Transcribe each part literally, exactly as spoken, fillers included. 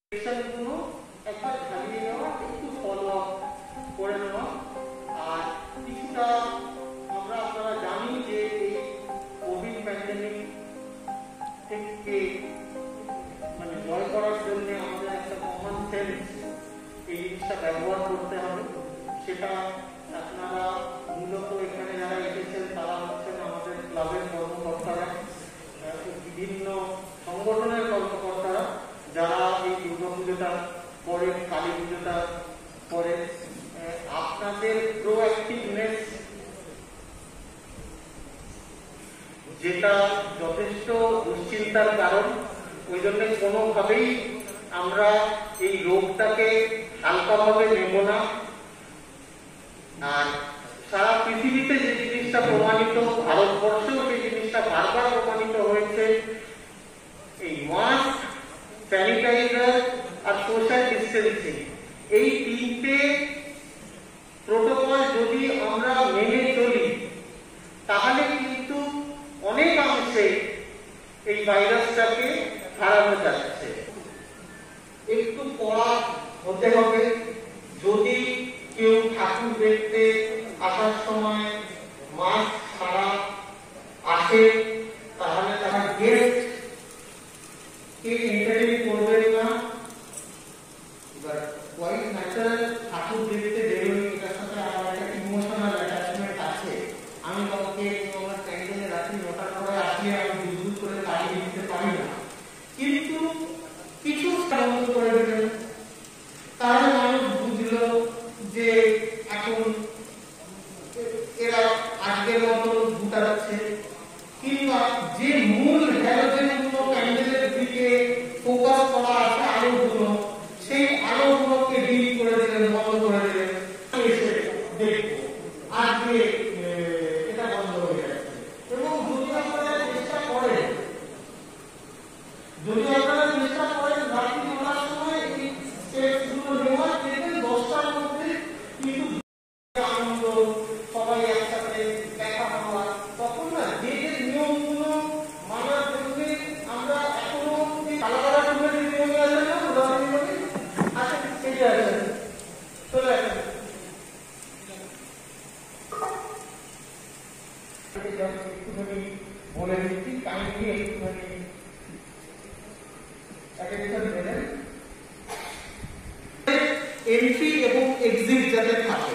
সেকশনগুলো একবার ঝালিয়ে নেওয়া, একটু ফলো আপ করে নেওয়া। আর কিছুটা আমরা আপনারা জানি যে এই কোভিড প্যান্ডেমিক থেকে মানে জয় করার জন্য আমাদের একটা কমন সেন্স এই জিনিসটা ব্যবহার করতে হবে। সেটা আপনারা মূলত এখানে যারা এসেছেন তারা হচ্ছেন আমাদের ক্লাবের কর্মকর্তারা, বিভিন্ন সংগঠনের কর্মকর্তারা যারা এই দুর্গা পুজোটা করেন, কালী পুজোটা করেন। আপনাদের প্রোঅ্যাক্টিভনেস যেটা যথেষ্ট দুশ্চিন্তার কারণ, ওই জন্য কোনোভাবেই আমরা এই রোগটাকে হালকাভাবে নেব না। আর সারা পৃথিবীতে যে জিনিসটা প্রমাণিত, ভারতবর্ষেও সেই জিনিসটা বারবার প্রমাণিত হয়েছে, এই মাস্ক, স্যানিটাইজার আর সোশ্যাল ডিস্টেন্সিং, এই তিনটে প্রোটোকল যদি আমরা মেনে চলি তাহলে কিন্তু অনেকাংশে এই ভাইরাসটাকে হারানো যাচ্ছে। একটু পড়া হতে হবে। যদি কেউ ঠাকুর দেখতে আসার সময় মাস্ক ছাড়া আসে তাহলে তারা গেস্ট কে এন্টারটেইন করবেন না। এবার কোয়াইট ন্যাচারাল, ঠাকুর দেখতে বেরোই, এটার সাথে আমার একটা ইমোশনাল অ্যাটাচমেন্ট আছে। আমি কাউকে আমার ক্যান্টিনে রাত্রি নটার পরে আসলে আমি দুধ করে তাড়িয়ে দিতে পারি না, কিন্তু কিছু বন্ধ করে দেবেন, তাহলে মানুষ বুঝলো যে এখন এরা আগের মতো ঘুটাচ্ছে। কিংবা যে মূল হ্যালোজেন গুলো ক্যান্ডেলের দিকে ফোকাস করা আছে, আলোগুলো, সেই আলোগুলোকে ডিল করে দিলেন, বন্ধ করে দিলেন, এসে দেখবো আজকে এটা বন্ধ হয়ে যাচ্ছে। এবং যদি আপনারা চেষ্টা করেন, যদি আপনারা চেষ্টা করেন রাত্রি নটার সময় এই স্টেপসগুলো নেওয়ার, দেখবেন দশটার মধ্যে কিন্তু আনন্দ, সবাই একসাথে দেখা হওয়া, তখন না যে যে নিয়মগুলো মানার জন্য আমরা এখনো কালাকালা টুমের যে নিয়ম আছে না, উদাহরণগুলি আছে, সেটা আছে, চলে আসেন। একটুখানি বলে দিচ্ছি, কাইন্ডলি একটুখানি অ্যাটেনশন দেবেন। এন্ট্রি এবং এক্সিট যাতে থাকে,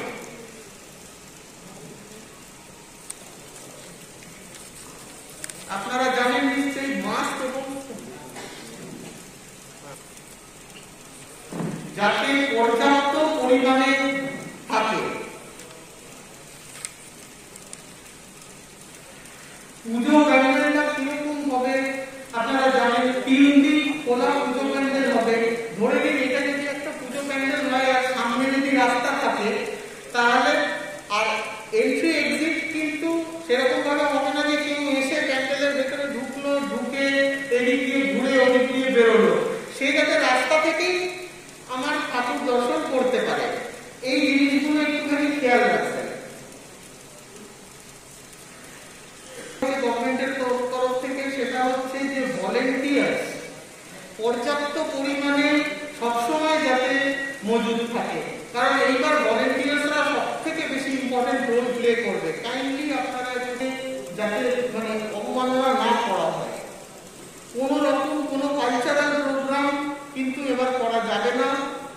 আপনারা জানেন নিশ্চয়ই মাস্ক এবং যাতে পর্যাপ্ত পরিমাণে থাকে। পুজো প্যান্ডেলটা কিরকম হবে আপনারা জানেন, তিন দিন খোলা পুজো প্যান্ডেল হবে। ধরে নিন এটা যদি একটা পুজো প্যান্ডেল হয় আর সামনে যদি রাস্তা থাকে, তাহলে আর এন্ট্রি এক্সিট কিন্তু সেরকম ভাবে হবে না যে কেউ এসে প্যান্ডেলের ভেতরে ঢুকলো, ঢুকে এদিক দিয়ে ঘুরে ওদিক দিয়ে বেরোলো। সে যাতে রাস্তা থেকেই আমার ঠাকুর দর্শন করতে পারে, এই জিনিসগুলো একটুখানি খেয়াল রাখবেন। গভর্নমেন্টের তরফ থেকে সেটা হচ্ছে যে ভলেন্টিয়ার পর্যাপ্ত পরিমাণে সবসময় যাতে মজুদ থাকে, কারণ এইবার ভলেন্টিয়ার্সরা সব থেকে বেশি ইম্পর্টেন্ট রোল প্লে করবে। কাইন্ডলি আপনারা যদি যাতে মানে অবমাননা না করা হয়, কোন রকম কোনো কালচারাল প্রোগ্রাম কিন্তু এবার করা যাবে না।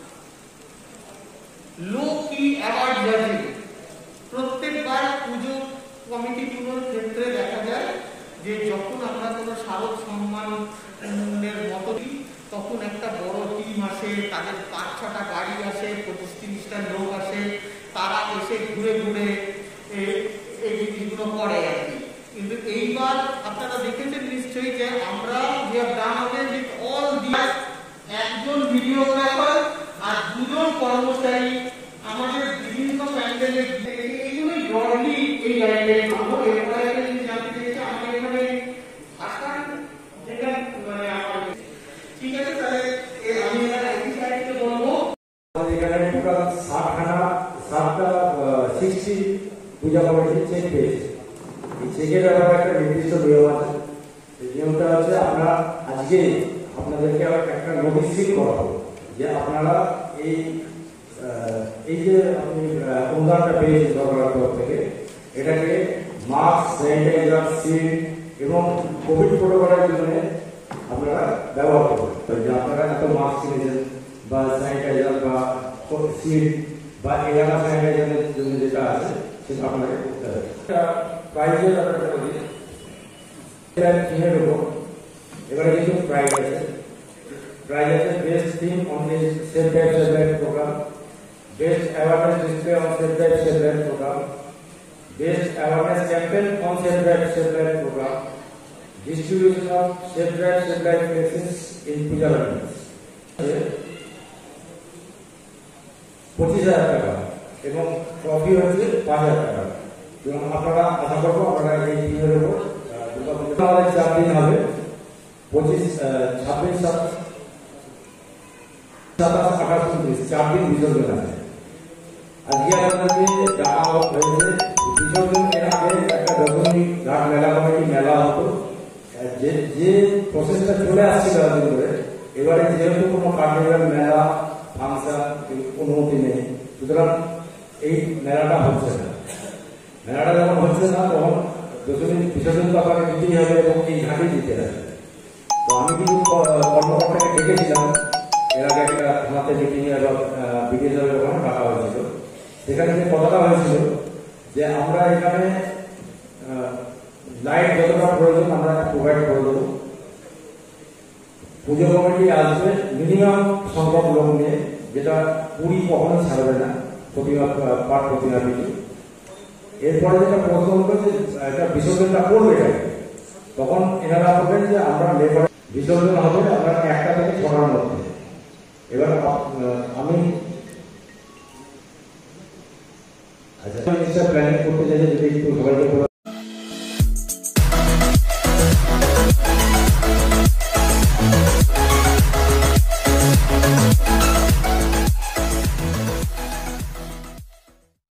লো কি অ্যাওয়ার্ড জাজিং, প্রত্যেকবার পুজো কমিটিগুলোর ক্ষেত্রে দেখা যায় যে যখন আমরা কোনো স্মারক সম্মানের মতো দিই, তখন একটা বড় টিম আসে, তাদের পাঁচ ছটা গাড়ি আসে, পঁচিশ তিরিশটা লোক আসে, তারা এসে ঘুরে ঘুরে এই জিনিসগুলো করে আর কি। কিন্তু এইবার আপনারা দেখেছেন নিশ্চয়ই যে আমরা we have done away with all these, একজন ভিডিওগ্রাফার আর দুজন কর্মচারী আমাদের বিভিন্ন প্যান্ডেলে, এইগুলোই ব্রডলি এই গাইডলাইন করবো। এরপরে একটা জিনিস জানতে চেয়েছে, আমরা এখানে ভাষা যেটা মানে আমার ঠিক আছে, তাহলে আমি এখানে একই সাইডে বলবো। এখানে টোটাল ষাটখানা সাতটা সিক্সটি পূজা কমিটির চেক পেয়েছে। এই চেকের ব্যাপারে একটা নির্দিষ্ট নিয়ম আছে। এই নিয়মটা হচ্ছে আমরা আজকে আপনার আপনাদেরকে একটা নোটিশ সিল করাবো যে আপনারা এই এই যে আপনি অনুদানটা পেয়েছেন সরকারের তরফ থেকে, এটাকে মাস্ক, স্যানিটাইজার, সিল এবং কোভিড প্রোটোকলের জন্য আপনারা ব্যবহার করবেন। যে আপনারা এত মাস্ক কিনেছেন বা স্যানিটাইজার বা সিল বা এলাকা স্যানিটাইজারের জন্য যেটা আছে সেটা আপনাকে করতে হবে। প্রাইজের ব্যাপারটা বলি, কিনে দেবো। এবারে কিন্তু প্রাইজ আছে, প্রাইজ আছে best theme on the safe drive safe life programme, best awareness display on safe drive safe life programme, best awareness campaign on safe drive safe life programme, distribution of safe drive safe life places in Puja Gardens পঁচিশ হাজার টাকা এবং trophy হচ্ছে পাঁচ হাজার টাকা। এবং আপনারা আশা করবো আপনারা এই দিনের উপর দুর্গা পুজো আমাদের চার দিন হবে, পঁচিশ ছাব্বিশ সাতাশ আঠাশ উনত্রিশ চার দিন বিসর্জন আছে। আজকে আপনাদেরকে ডাকা হয়েছে বিসর্জন এর আগে একটা দশমী ঘাট মেলা কমিটি মেলা হতো, যে যে প্রসেসটা চলে আসছিল এতদিন ধরে। এবারে যেহেতু কোনো কার্নিভাল মেলা ফাংশন অনুমতি নেই, সুতরাং এই মেলাটা হচ্ছে না। মেলাটা যখন হচ্ছে না তখন দশমী বিসর্জন তো আপনাকে দিতেই হবে এবং এই ঘাটেই দিতে হবে। তো আমি কিছু কর্মকর্তাকে ডেকেছিলাম এর আগে একটা থানাতে মিটিং এবং বিডিএর ওখানে ডাকা হয়েছিল। সেখানে যে কথাটা হয়েছিল যে আমরা এখানে লাইট যতটা প্রয়োজন আমরা প্রোভাইড করে দেবো। পুজো কমিটি আসবে মিনিমাম সংখ্যক লোক নিয়ে, যেটা পুরী কখনো ছাড়বে না প্রতিমা পাঠ প্রতিমা পিছু। এরপরে যেটা প্রশ্ন হলো যে এটা বিসর্জনটা করবে এটাকে, তখন এনারা বলবেন যে আমরা লেবার বিসর্জন হবে আপনার একটা থেকে ছটার মধ্যে। এবার আমি আচ্ছা প্ল্যানিং করতে চাই যদি একটু সবাইকে